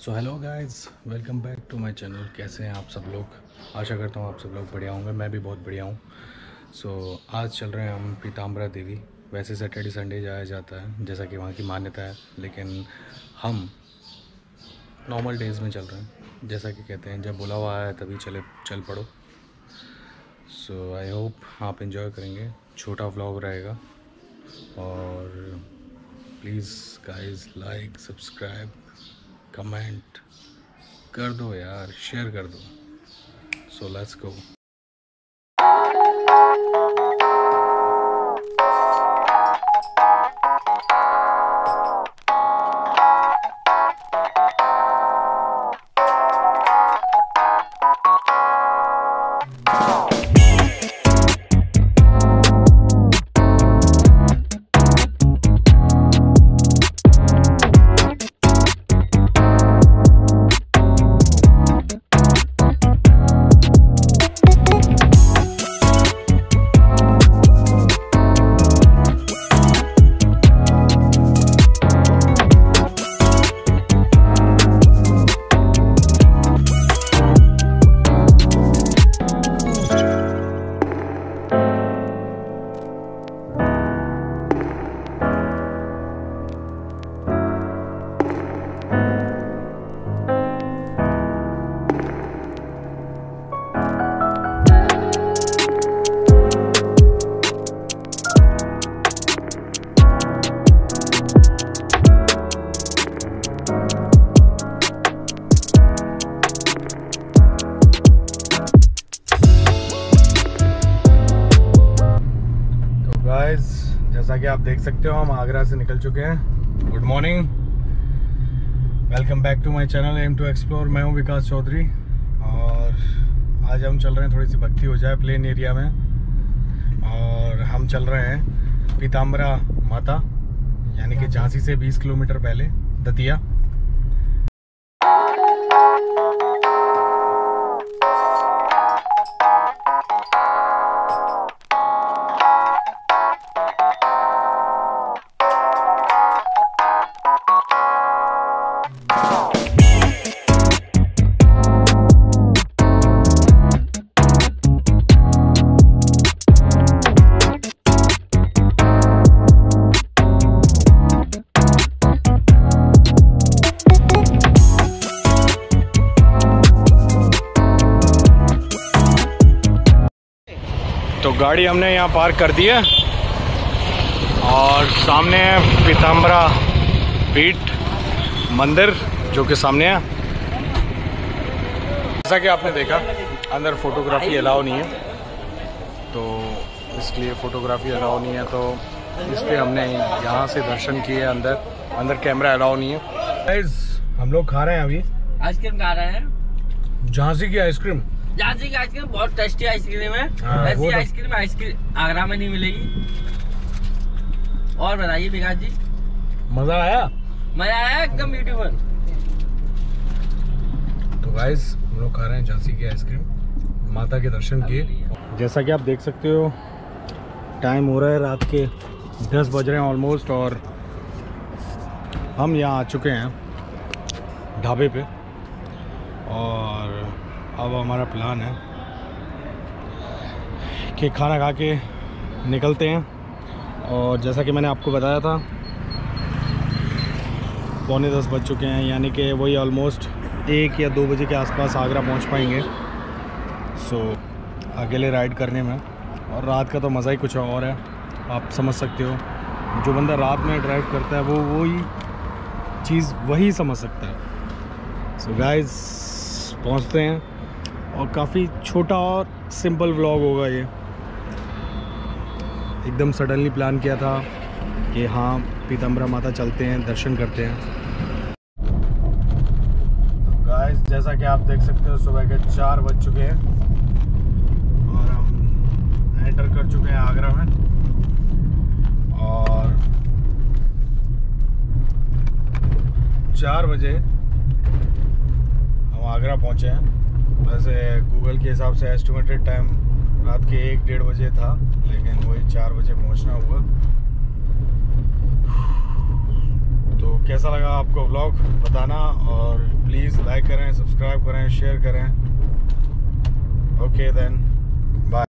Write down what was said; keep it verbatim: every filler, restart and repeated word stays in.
So hello guys, welcome back to my channel. कैसे हैं आप सब लोग? आशा करता हूँ आप सब लोग बढ़िया होंगे। मैं भी बहुत बढ़िया हूँ। सो so, आज चल रहे हैं हम पीताम्बरा देवी। वैसे सैटरडे संडे जाया जाता है जैसा कि वहाँ की मान्यता है, लेकिन हम नॉर्मल डेज़ में चल रहे हैं। जैसा कि कहते हैं, जब बुलावा आया है तभी चले चल पड़ो। सो आई होप आप इन्जॉय करेंगे। छोटा व्लॉग रहेगा और please guys like, subscribe, comment कर दो यार, शेयर कर दो। So let's go. जैसा कि आप देख सकते हो, हम आगरा से निकल चुके हैं। Good morning, welcome back to my channel aim to explore. मैं हूं विकास चौधरी और आज हम चल रहे हैं, थोड़ी सी भक्ति हो जाए प्लेन एरिया में। और हम चल रहे हैं पीताम्बरा माता, यानी कि झांसी से बीस किलोमीटर पहले दतिया। तो गाड़ी हमने यहाँ पार्क कर दी है और सामने है पीताम्बरा पीठ मंदिर, जो कि सामने है। जैसा कि आपने देखा, अंदर फोटोग्राफी अलाउ नहीं है, तो इसलिए फोटोग्राफी अलाउ नहीं है, तो इसलिए हमने यहाँ से दर्शन किए। अंदर अंदर कैमरा अलाउ नहीं है। गाइस, हम लोग खा रहे हैं अभी आइसक्रीम खा रहे हैं, झांसी की आइसक्रीम। झांसी की आइसक्रीम बहुत टेस्टी आइसक्रीम है। हाँ, ऐसी तो... आइसक्रीम आइसक्रीम आगरा में नहीं मिलेगी। और बताइए विकास जी, मजा आया? मजा आया एकदम ब्यूटीफुल। तो गाइस, हम लोग खा रहे हैं झांसी की आइसक्रीम, माता के दर्शन किए। जैसा कि आप देख सकते हो, टाइम हो रहा है रात के दस बज रहे हैं ऑलमोस्ट, और हम यहाँ आ चुके हैं ढाबे पे। और अब हमारा प्लान है कि खाना खा के निकलते हैं। और जैसा कि मैंने आपको बताया था, पौने दस बज चुके हैं, यानी कि वही ऑलमोस्ट एक या दो बजे के आसपास आगरा पहुंच पाएंगे। सो अकेले राइड करने में, और रात का तो मज़ा ही कुछ और है, आप समझ सकते हो। जो बंदा रात में ड्राइव करता है वो वही चीज़ वही समझ सकता है। सो गाइस, पहुंचते हैं, और काफ़ी छोटा और सिंपल व्लॉग होगा ये। एकदम सडनली प्लान किया था कि हाँ पीताम्बरा माता चलते हैं, दर्शन करते हैं। तो गाइस, जैसा कि आप देख सकते हो, सुबह के चार बज चुके हैं और हम एंटर कर चुके हैं आगरा में। और चार बजे हम आगरा पहुंचे हैं। वैसे गूगल के हिसाब से एस्टिमेटेड टाइम रात के एक डेढ़ बजे था, लेकिन वही चार बजे पहुंचना हुआ। तो कैसा लगा आपको व्लॉग बताना, और प्लीज़ लाइक करें, सब्सक्राइब करें, शेयर करें। Okay then.